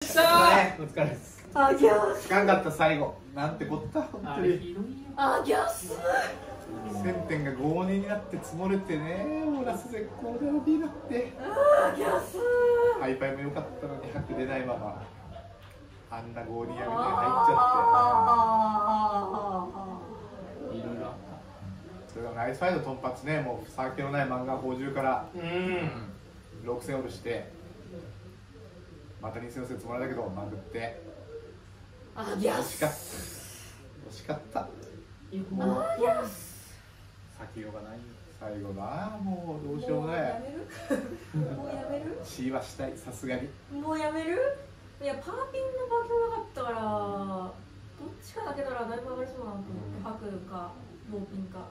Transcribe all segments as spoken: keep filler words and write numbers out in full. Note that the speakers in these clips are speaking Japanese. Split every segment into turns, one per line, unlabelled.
したー。お疲れです。
あぎゃす。
時間かった最後。なんてこった本当に。
あぎゃす。
せんてんがごねんになって積もれてね、もうラス絶好で オービー になって。
あぎゃす。
ハイパイも良かったのに拍出ないまま。あんなごにやみたいに入っちゃって。
いろいろあった。
それがナイスファイト突発ね、もう酒のない漫画補充からろくせんオールして、またにせんオール積もられたけどまぐって
あぎゃ
惜しかった惜しかった
あぎゃす。
先よがないよ。
最後だ、もうどうしようもない。
もうやめる
C はしたい、さすがに。
もうやめる。いや、パーピンのバキなかったからどっちかだけならだいぶ上がりそうだなと思って、ハクかローピンか。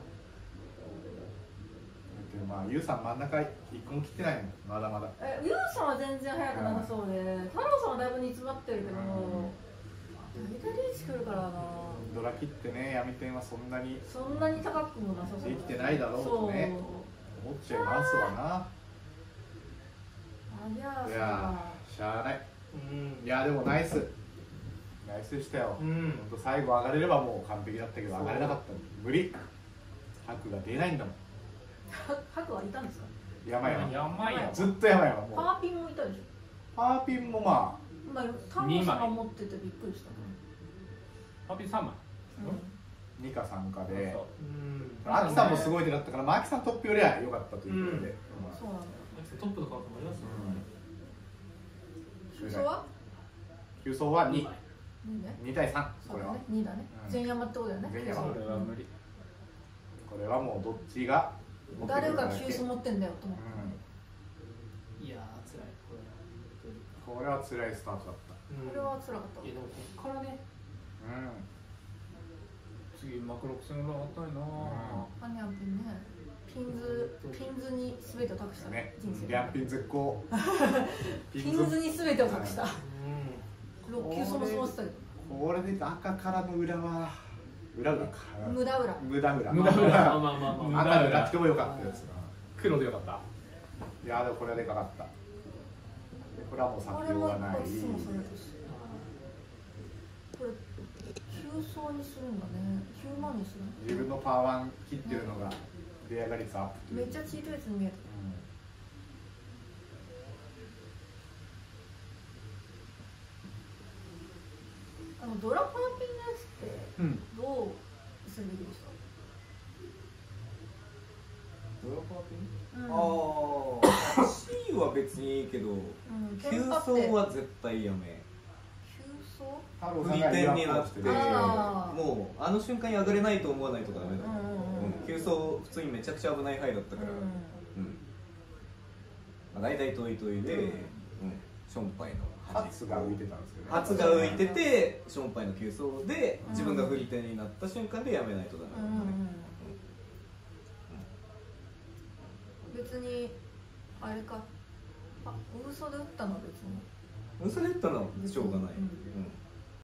でまあ、ユウさん真ん中いっこも切ってないもん、まだまだ。
え、ユウさんは全然速くなさそうで、太郎さんはだいぶ煮詰まってるけど、大体リーチくるからな。
ドラ切ってね、闇点はそんなに
そんなに高くもなさそう。
できてないだろうとね、思っちゃいますわな。
ありゃあ
いやー、しゃあない。いやでもナイスナイスでしたよ。本当最後上がれればもう完璧だったけど上がれなかった。無理。白が出ないんだもん。
白はいたんですか。
山々
山々
ずっと山々。もう
パーピンもいたでしょ。
パーピンもまあ
まあ太郎さんが持っててびっくりした。
パーピンさんまい。
にかさんかで、
あ
アキさんもすごい手だったから、まあアキさんトップよりは良かったということで。
そうなんだ。
トップとかもありますよね。
急走は
急走はに。に対さん。
これはにだね。全山ってことだよね。
全山。
これは無理。
これはもうどっちが
誰が急走持ってんだよと思って。
いやー辛い。
これは辛いスタートだった。
これは辛かった。
いやでもこっからね。
うん
次マクロク戦が上がったいな。
アニャンピンね。ピンズピンズに全てを託した
ね。
人生。
リャンピン絶好。
ピンズに全てを託した。六級そもそもしてたけど。
これで赤からの裏は裏裏か。
無駄裏。
無駄裏。
無駄裏。まあまあまあまあ。
赤でなくてもよかったやつ。
黒でよかった。
いやでもこれはでかかった。これはもう先用がない。
これ急走にするんだね。きゅうまんにする。
自分のパワーワン切ってるのがレアガ率アップ。
めっちゃチートやつに見えた。あのドラパーピンのやつってどうするべきでした？
ドラパーピン？ああ、C は別にいいけど、急走は絶対やめ。不利点になって、もうあの瞬間に上がれないと思わないとダメだ。急走普通にめちゃくちゃ危ない範囲だったから、大体トイトイでションパイの
初が浮いてたんですけど、
初が浮いててションパイの急走で自分が不利点になった瞬間でやめないとダメだったね。
別にあれか、あ、嘘で打ったのは別に
嘘で打ったのはしょうがない。